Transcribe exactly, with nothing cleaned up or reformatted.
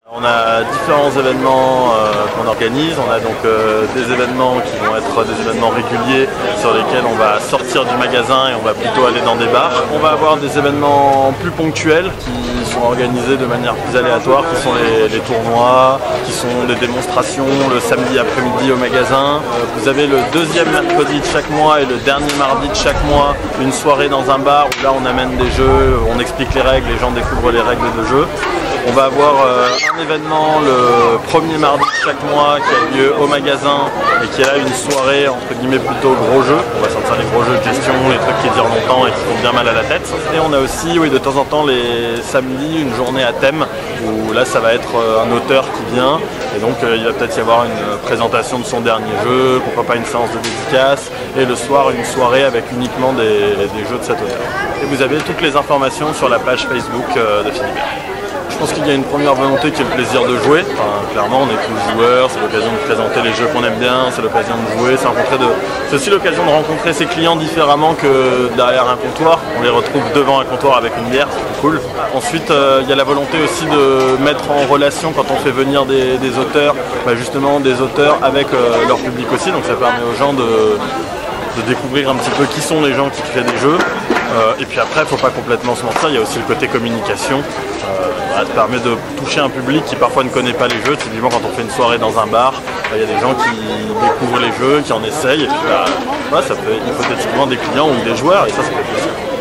On a différents événements euh, qu'on organise. On a donc euh, des événements qui vont être des événements réguliers sur lesquels on va sortir du magasin et on va plutôt aller dans des bars. On va avoir des événements plus ponctuels qui sont organisés de manière plus aléatoire, qui sont les, les tournois, qui sont des démonstrations le samedi après-midi au magasin. Euh, vous avez le deuxième mercredi de chaque mois et le dernier mardi de chaque mois une soirée dans un bar où là on amène des jeux, on explique les règles, les gens découvrent les règles de jeu. On va avoir euh, un événement le premier mardi de chaque mois qui a lieu au magasin et qui est là une soirée entre guillemets plutôt gros jeux. On va sortir les gros jeux de gestion, les trucs qui durent longtemps et qui font bien mal à la tête. Et on a aussi oui, de temps en temps les samedis une journée à thème où là ça va être un auteur qui vient et donc euh, il va peut-être y avoir une présentation de son dernier jeu, pourquoi pas une séance de dédicace et le soir une soirée avec uniquement des, des jeux de cet auteur. Et vous avez toutes les informations sur la page Facebook euh, de Philibert. Je pense qu'il y a une première volonté qui est le plaisir de jouer. Enfin, clairement, on est tous joueurs, c'est l'occasion de présenter les jeux qu'on aime bien, c'est l'occasion de jouer, c'est rencontrer de... c'est aussi l'occasion de rencontrer ses clients différemment que derrière un comptoir. On les retrouve devant un comptoir avec une bière, c'est cool. Ensuite, euh, il y a la volonté aussi de mettre en relation quand on fait venir des, des auteurs, bah justement des auteurs avec euh, leur public aussi, donc ça permet aux gens de, de découvrir un petit peu qui sont les gens qui créent des jeux. Euh, et puis après, il ne faut pas complètement se mentir, il y a aussi le côté communication. Euh, ça permet de toucher un public qui parfois ne connaît pas les jeux. Typiquement quand on fait une soirée dans un bar, il y a des gens qui découvrent les jeux, qui en essayent. Et puis bah, ouais, ça peut être hypothétiquement des clients ou des joueurs et ça, ça fait plaisir.